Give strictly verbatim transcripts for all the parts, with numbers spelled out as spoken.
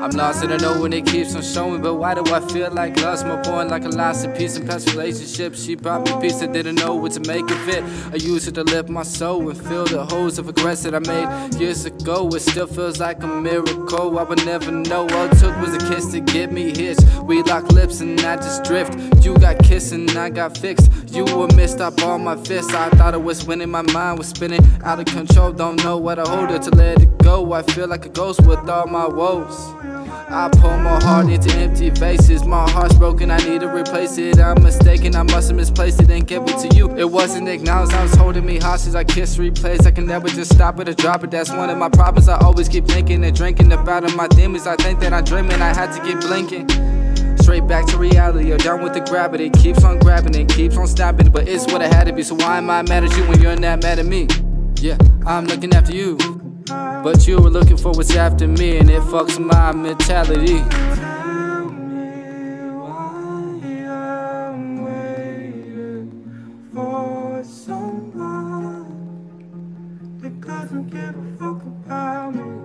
I'm lost and I know when it keeps on showing, but why do I feel like love's more boring, like a lost in peace and past relationships? She brought me peace, I didn't know what to make of it. I used it to lift my soul and fill the holes of regrets that I made years ago. It still feels like a miracle, I would never know. All it took was a kiss to get me hitched. We locked lips and I just drift. You got kissed and I got fixed. You were missed up on my fists. I thought I was winning, my mind was spinning out of control. Don't know what to hold it to let it go. I feel like a ghost with all my woes. I pour my heart into empty vases. My heart's broken, I need to replace it. I'm mistaken, I must have misplaced it and gave it to you. It wasn't acknowledged, I was holding me hostage. I kiss replays, I can never just stop it or drop it. That's one of my problems, I always keep thinking and drinking about it. My demons, I think that I'm dreaming, I had to keep blinking. Straight back to reality, you're down with the gravity. Keeps on grabbing it, keeps on stopping it, but it's what it had to be. So why am I mad at you when you're not mad at me? Yeah, I'm looking after you, but you were looking for what's after me, and it fucks my mentality. Tell me why I'm waiting for someone that doesn't give a fuck about me.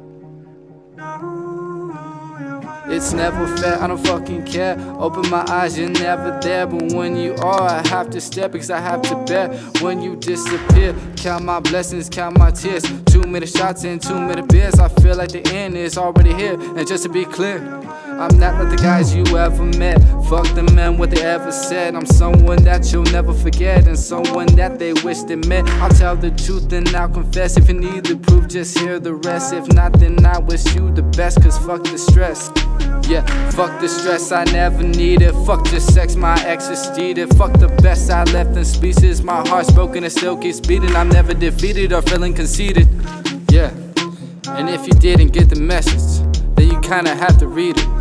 It's never fair, I don't fucking care. Open my eyes, you're never there. But when you are, I have to step because I have to bear when you disappear. Count my blessings, count my tears. Too many shots and too many beers. I feel like the end is already here. And just to be clear, I'm not like the guys you ever met. Fuck the men, what they ever said. I'm someone that you'll never forget, and someone that they wish they met. I'll tell the truth and I'll confess. If you need the proof, just hear the rest. If not, then I wish you the best, cause fuck the stress. Yeah, fuck the stress, I never need it. Fuck the sex, my ex is cheated. Fuck the best, I left in speeches. My heart's broken, it still keeps beating. I'm never defeated or feeling conceited. Yeah, and if you didn't get the message, then you kinda have to read it.